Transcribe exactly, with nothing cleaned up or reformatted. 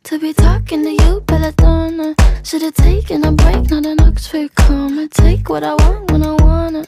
to be talking to you, belladonna. Should've taken a break, not an Oxford comma. Take what I want when I wanna.